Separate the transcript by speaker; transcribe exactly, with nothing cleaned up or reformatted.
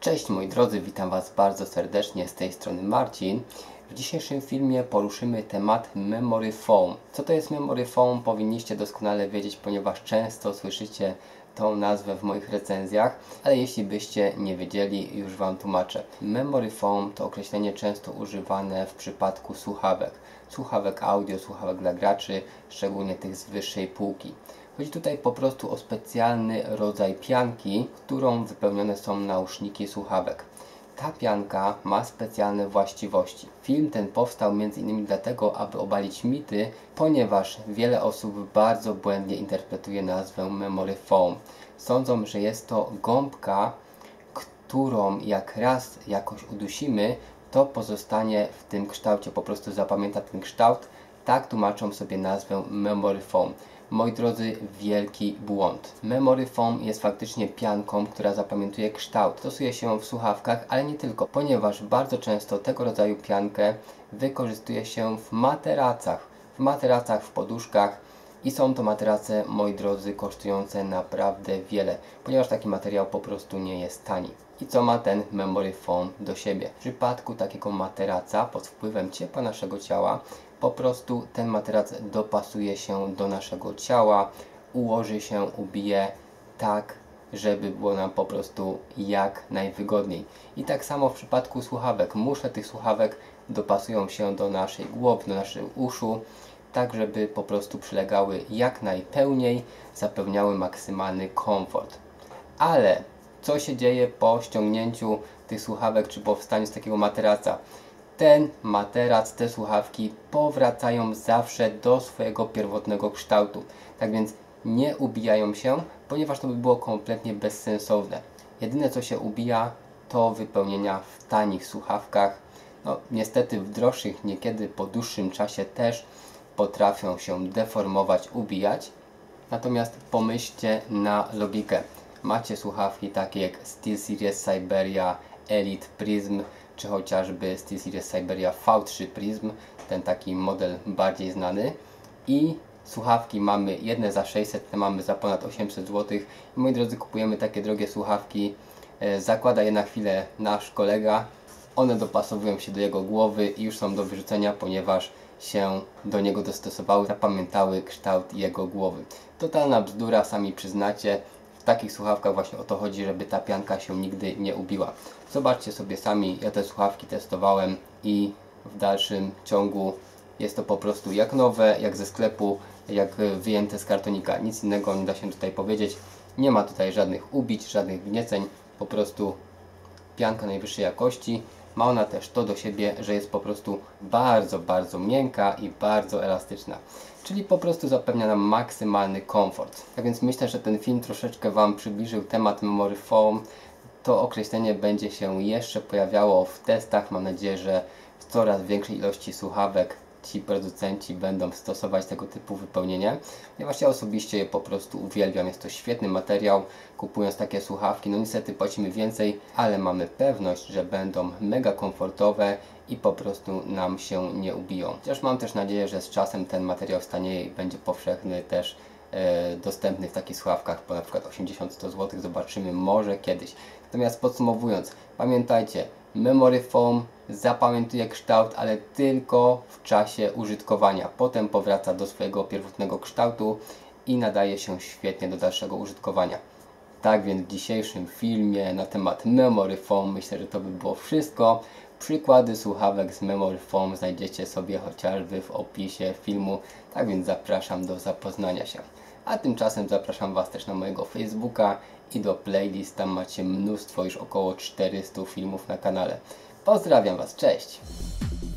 Speaker 1: Cześć moi drodzy, witam Was bardzo serdecznie, z tej strony Marcin. W dzisiejszym filmie poruszymy temat Memory Foam. Co to jest Memory Foam? Powinniście doskonale wiedzieć, ponieważ często słyszycie tą nazwę w moich recenzjach, ale jeśli byście nie wiedzieli, już Wam tłumaczę. Memory Foam to określenie często używane w przypadku słuchawek. Słuchawek audio, słuchawek dla graczy, szczególnie tych z wyższej półki. Chodzi tutaj po prostu o specjalny rodzaj pianki, którą wypełnione są nauszniki słuchawek. Ta pianka ma specjalne właściwości. Film ten powstał między innymi dlatego, aby obalić mity, ponieważ wiele osób bardzo błędnie interpretuje nazwę Memory Foam. Sądzą, że jest to gąbka, którą jak raz jakoś udusimy, to pozostanie w tym kształcie, po prostu zapamięta ten kształt. Tak tłumaczą sobie nazwę Memory Foam. Moi drodzy, wielki błąd. Memory Foam jest faktycznie pianką, która zapamiętuje kształt. Stosuje się w słuchawkach, ale nie tylko, ponieważ bardzo często tego rodzaju piankę wykorzystuje się w materacach. W materacach, w poduszkach i są to materace, moi drodzy, kosztujące naprawdę wiele, ponieważ taki materiał po prostu nie jest tani. I co ma ten Memory Foam do siebie? W przypadku takiego materaca pod wpływem ciepła naszego ciała po prostu ten materac dopasuje się do naszego ciała, ułoży się, ubije tak, żeby było nam po prostu jak najwygodniej. I tak samo w przypadku słuchawek. Muszle tych słuchawek dopasują się do naszej głowy, do naszych uszu, tak żeby po prostu przylegały jak najpełniej, zapewniały maksymalny komfort. Ale co się dzieje po ściągnięciu tych słuchawek, czy po wstaniu z takiego materaca? Ten materac, te słuchawki powracają zawsze do swojego pierwotnego kształtu. Tak więc nie ubijają się, ponieważ to by było kompletnie bezsensowne. Jedyne co się ubija to wypełnienia w tanich słuchawkach. No niestety w droższych niekiedy po dłuższym czasie też potrafią się deformować, ubijać. Natomiast pomyślcie na logikę. Macie słuchawki takie jak SteelSeries Cyberia Elite Prism, czy chociażby SteelSeries Cyberia V trzy Prism, ten taki model bardziej znany. I słuchawki mamy jedne za sześćset, te mamy za ponad osiemset złotych. I moi drodzy, kupujemy takie drogie słuchawki, e, zakłada je na chwilę nasz kolega, one dopasowują się do jego głowy i już są do wyrzucenia, ponieważ się do niego dostosowały, zapamiętały kształt jego głowy. Totalna bzdura, sami przyznacie. W takich słuchawkach właśnie o to chodzi, żeby ta pianka się nigdy nie ubiła. Zobaczcie sobie sami, ja te słuchawki testowałem i w dalszym ciągu jest to po prostu jak nowe, jak ze sklepu, jak wyjęte z kartonika. Nic innego nie da się tutaj powiedzieć. Nie ma tutaj żadnych ubić, żadnych wgnieceń, po prostu pianka najwyższej jakości. Ma ona też to do siebie, że jest po prostu bardzo, bardzo miękka i bardzo elastyczna. Czyli po prostu zapewnia nam maksymalny komfort. Tak więc myślę, że ten film troszeczkę Wam przybliżył temat Memory Foam. To określenie będzie się jeszcze pojawiało w testach. Mam nadzieję, że w coraz większej ilości słuchawek ci producenci będą stosować tego typu wypełnienie. Ponieważ ja osobiście je po prostu uwielbiam. Jest to świetny materiał. Kupując takie słuchawki, no niestety płacimy więcej, ale mamy pewność, że będą mega komfortowe i po prostu nam się nie ubiją. Chociaż mam też nadzieję, że z czasem ten materiał stanieje i będzie powszechny też e, dostępny w takich słuchawkach po na przykład osiemdziesiąt do stu złotych. Zobaczymy może kiedyś. Natomiast podsumowując, pamiętajcie, Memory Foam zapamiętuje kształt, ale tylko w czasie użytkowania. Potem powraca do swojego pierwotnego kształtu i nadaje się świetnie do dalszego użytkowania. Tak więc w dzisiejszym filmie na temat Memory Foam myślę, że to by było wszystko. Przykłady słuchawek z Memory Foam znajdziecie sobie chociażby w opisie filmu. Tak więc zapraszam do zapoznania się. A tymczasem zapraszam Was też na mojego Facebooka i do playlist. Tam macie mnóstwo, już około czterystu filmów na kanale. Pozdrawiam Was, cześć!